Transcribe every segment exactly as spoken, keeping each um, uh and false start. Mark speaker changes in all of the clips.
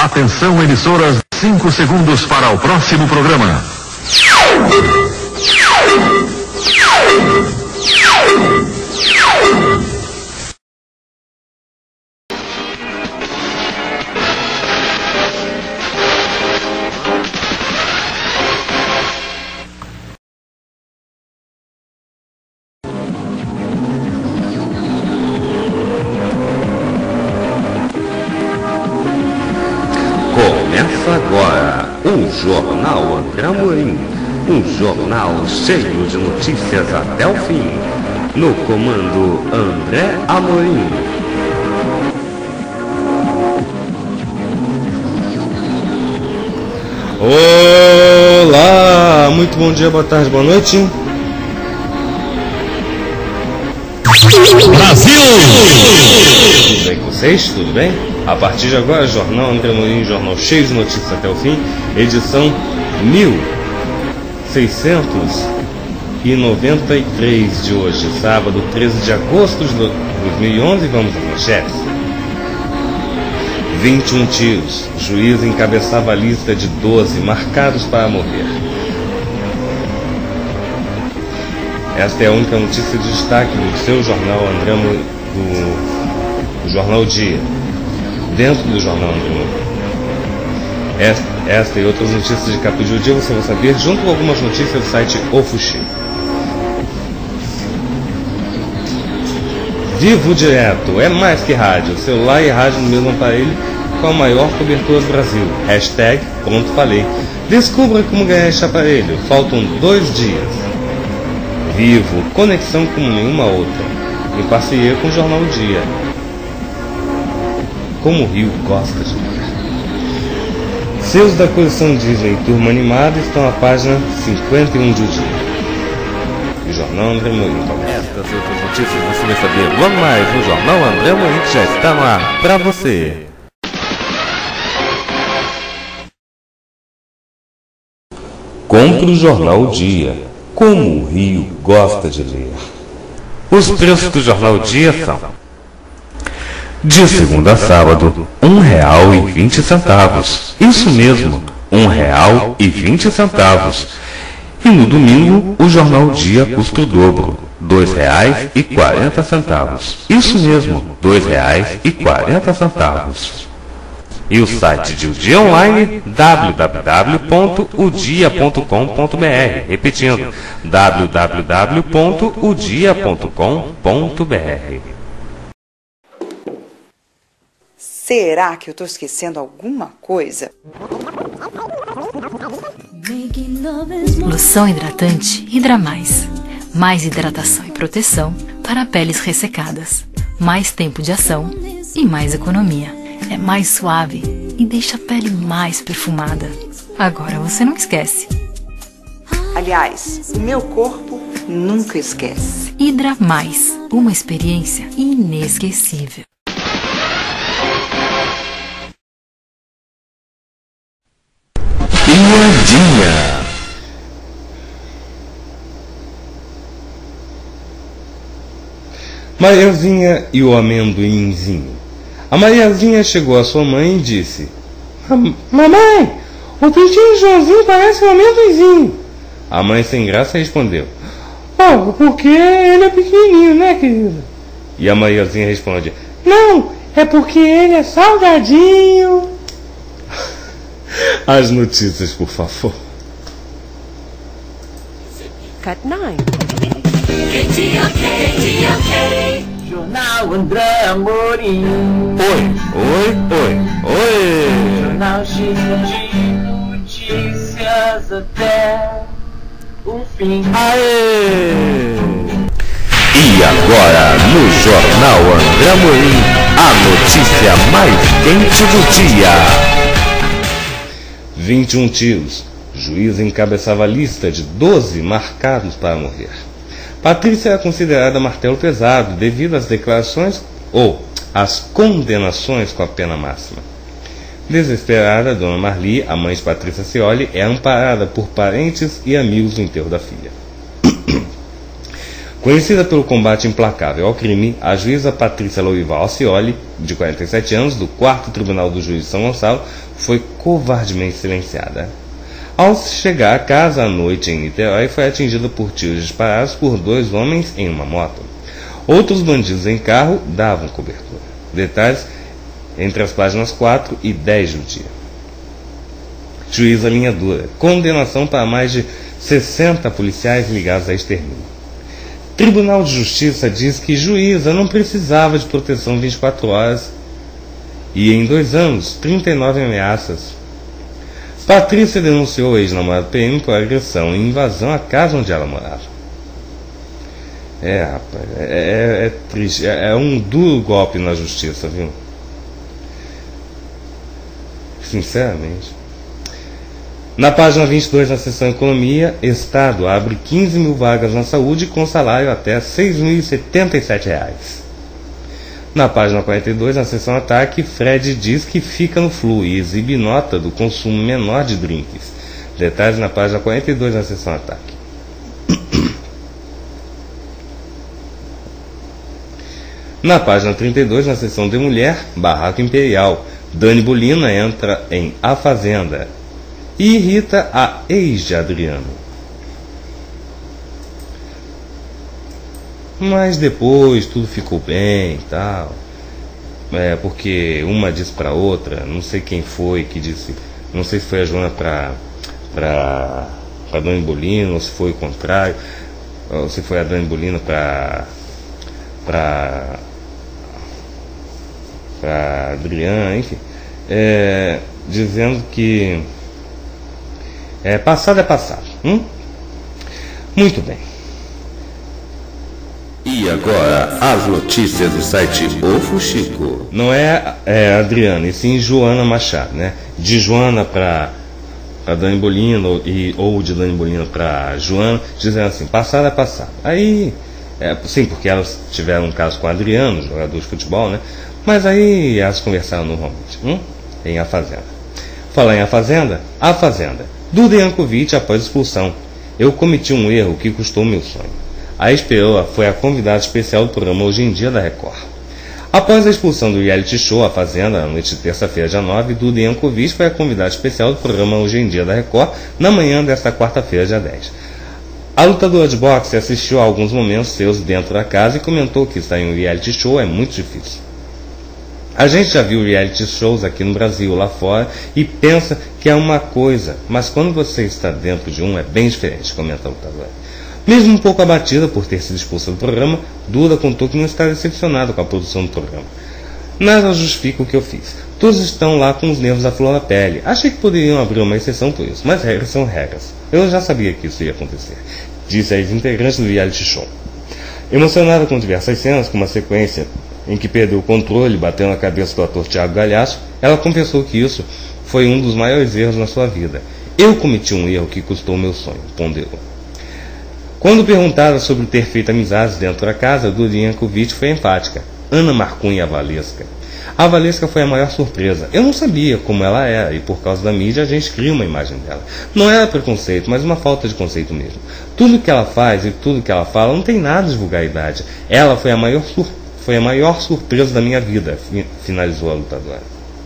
Speaker 1: Atenção, emissoras, cinco segundos para o próximo programa.
Speaker 2: Começa agora o Jornal André Amorim, um jornal cheio de notícias até o fim. No comando André Amorim.
Speaker 3: Olá, muito bom dia, boa tarde, boa noite.
Speaker 4: Brasil!
Speaker 3: Tudo bem com vocês? Tudo bem? A partir de agora, Jornal André Amorim, jornal cheio de notícias até o fim, edição mil seiscentos e noventa e três de hoje, sábado, treze de agosto de dois mil e onze. Vamos às manchetes. vinte e um tiros. Juiz encabeçava a lista de doze marcados para morrer. Esta é a única notícia de destaque do seu jornal André Amorim, do, do Jornal Dia. Dentro do Jornal André Amorim. Esta, esta e outras notícias de capa de dia você vai saber junto com algumas notícias do site O Fuxi. Vivo direto, é mais que rádio, celular e rádio no mesmo aparelho com a maior cobertura do Brasil. Hashtag pronto falei. Descubra como ganhar este aparelho, faltam dois dias. Vivo, conexão como nenhuma outra, em parceria com o Jornal Dia. Como o Rio gosta de ver. Seus da coleção Disney Turma Animada estão na página cinquenta e um do dia. O Jornal André Amorim.
Speaker 2: Estas e outras notícias você vai saber logo mais no Jornal André Amorim, que já está no ar para você. Compre o Jornal Dia, como o Rio gosta de ler. Os preços do Jornal Dia são: de segunda a sábado, um real e vinte centavos. Isso mesmo, um real e vinte centavos. E no domingo, o Jornal Dia custa o dobro, dois reais e quarenta centavos. Isso mesmo, dois reais e quarenta centavos. E o site de O Dia Online, w w w ponto o dia ponto com ponto b r. Repetindo, w w w ponto o dia ponto com ponto b r.
Speaker 5: Será que eu estou esquecendo alguma coisa?
Speaker 6: Loção hidratante Hidra Mais. Mais hidratação e proteção para peles ressecadas. Mais tempo de ação e mais economia. É mais suave e deixa a pele mais perfumada. Agora você não esquece.
Speaker 5: Aliás, o meu corpo nunca esquece.
Speaker 6: Hidra Mais. Uma experiência inesquecível.
Speaker 2: Piadinha.
Speaker 3: Mariazinha e o amendoinzinho. A Mariazinha chegou à sua mãe e disse: Mamãe, o Pintinho Joãozinho parece um amendoinzinho. A mãe sem graça respondeu: Oh, porque ele é pequenininho, né, querida? E a Mariazinha responde: Não, é porque ele é salgadinho. As notícias, por favor.
Speaker 7: Cut nine.
Speaker 8: Jornal André Amorim.
Speaker 2: Oi, oi, oi, oi.
Speaker 8: Jornal cheio de notícias até o fim.
Speaker 2: Aê! E agora, no Jornal André Amorim, a notícia mais quente do dia.
Speaker 3: vinte e um tiros. Juiz encabeçava a lista de doze marcados para morrer. Patrícia é considerada martelo pesado devido às declarações ou às condenações com a pena máxima. Desesperada, Dona Marli, a mãe de Patrícia Cioli, é amparada por parentes e amigos no enterro da filha. Conhecida pelo combate implacável ao crime, a juíza Patrícia Loival Alcioli, de quarenta e sete anos, do quarto Tribunal do Juiz de São Gonçalo, foi covardemente silenciada. Ao chegar a casa à noite em Niterói, foi atingida por tiros disparados por dois homens em uma moto. Outros bandidos em carro davam cobertura. Detalhes entre as páginas quatro e dez do dia. Juíza linha dura. Condenação para mais de sessenta policiais ligados a extermínio. Tribunal de Justiça diz que juíza não precisava de proteção vinte e quatro horas e em dois anos, trinta e nove ameaças. Patrícia denunciou o ex-namorado P M por agressão e invasão à casa onde ela morava. É, rapaz, é, é, é triste, é, é um duro golpe na justiça, viu? Sinceramente. Na página vinte e dois, na seção Economia, Estado abre quinze mil vagas na saúde com salário até seis mil e setenta e sete reais. Na página quarenta e dois, na seção Ataque, Fred diz que fica no flu e exibe nota do consumo menor de drinks. Detalhes na página quarenta e dois, na seção Ataque. Na página trinta e dois, na seção de Mulher, Barraco Imperial, Dani Bolina entra em A Fazenda e irrita a ex de Adriano. Mas depois tudo ficou bem e tal. É, porque uma disse para outra, não sei quem foi que disse, não sei se foi a Joana para para para Dani Bolina, ou se foi o contrário, ou se foi a Dani Bolina para para para Adriano, enfim, é, dizendo que é, passado é passado. Hum? Muito bem.
Speaker 2: E agora, as notícias do site O Fuxico.
Speaker 3: Não é, é Adriana, e sim Joana Machado, né? De Joana para a Dani Bolina, e, ou de Dani Bolina para Joana, dizendo assim, passado é passado. Aí, é, sim, porque elas tiveram um caso com o Adriano, jogador de futebol, né? Mas aí elas conversaram normalmente, hum? Em A Fazenda. Falar em A Fazenda, A Fazenda. Duda Yankovic após expulsão. Eu cometi um erro que custou meu sonho. A ex-peoa foi a convidada especial do programa Hoje em Dia da Record. Após a expulsão do reality show A Fazenda, na noite de terça-feira, dia nove, Duda Yankovic foi a convidada especial do programa Hoje em Dia da Record, na manhã desta quarta-feira, dia dez. A lutadora de boxe assistiu a alguns momentos seus dentro da casa e comentou que estar em um reality show é muito difícil. A gente já viu reality shows aqui no Brasil, lá fora, e pensa que é uma coisa, mas quando você está dentro de um é bem diferente, comenta a lutadora. Mesmo um pouco abatida por ter sido expulsa do programa, Duda contou que não está decepcionada com a produção do programa. Nada justifica o que eu fiz. Todos estão lá com os nervos à flor da pele. Achei que poderiam abrir uma exceção por isso, mas regras são regras. Eu já sabia que isso ia acontecer, disse a ex-integrante do reality show. Emocionada com diversas cenas, como a sequência em que perdeu o controle, bateu na cabeça do ator Thiago Galhaço, ela confessou que isso foi um dos maiores erros na sua vida. Eu cometi um erro que custou meu sonho, ponderou. Quando perguntada sobre ter feito amizades dentro da casa, Duda Yankovic foi empática. Ana Marcunha Valesca. A Valesca foi a maior surpresa. Eu não sabia como ela era, e por causa da mídia a gente cria uma imagem dela. Não era preconceito, mas uma falta de conceito mesmo. Tudo que ela faz e tudo que ela fala não tem nada de vulgaridade. Ela foi a maior surpresa. Foi a maior surpresa da minha vida, finalizou a lutadora.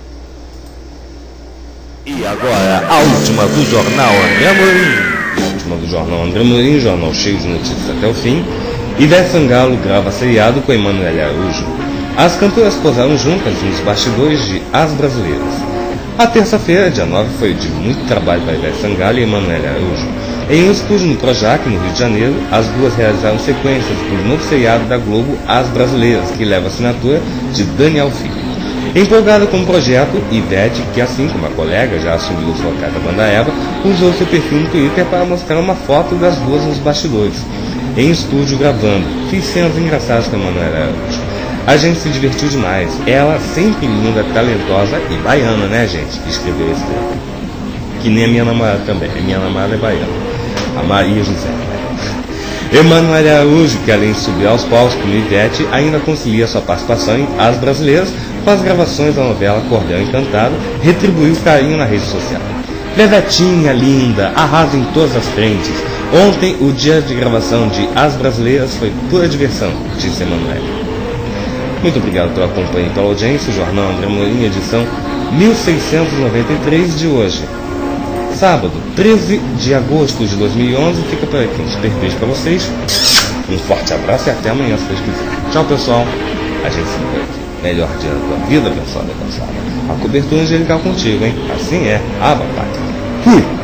Speaker 2: E agora, a última do jornal André Amorim.
Speaker 3: A última do jornal André Amorim, jornal cheio de notícias até o fim. Ivete Sangalo grava seriado com Emanuele Araújo. As cantoras posaram juntas nos bastidores de As Brasileiras. A terça-feira, dia nove, foi de muito trabalho para Ivete Sangalo e Emanuele Araújo. Em um estúdio no Projac, no Rio de Janeiro, as duas realizaram sequências do novo seriado da Globo As Brasileiras, que leva a assinatura de Daniel Filho. Empolgada com o projeto, Ivete, que assim como a colega já assumiu os locais da banda Eva, usou seu perfil no Twitter para mostrar uma foto das duas nos bastidores, em estúdio gravando. Fiz cenas engraçadas com a Emanuele Araújo. A gente se divertiu demais. Ela sempre linda, talentosa e baiana, né, gente? Escreveu esse texto. Que nem a minha namorada também. A minha namorada é baiana. A Maria José. Emanuele Araújo, que além de subir aos palcos com Ivete, ainda concilia sua participação em As Brasileiras com as gravações da novela Cordel Encantado, retribuiu o carinho na rede social. Vevetinha linda, arrasa em todas as frentes. Ontem, o dia de gravação de As Brasileiras foi pura diversão, disse Emanuele. Muito obrigado pela companhia e pela audiência. O Jornal André Morim, edição mil seiscentos e noventa e três de hoje. Sábado, treze de agosto de dois mil e onze, fica por aqui. Um super beijo para vocês. Um forte abraço e até amanhã, se Deus quiser. Tchau, pessoal. A gente se vê aqui. Melhor dia da tua vida, pessoal da cansada. A cobertura angelical contigo, hein? Assim é. Ah, papai. Fui.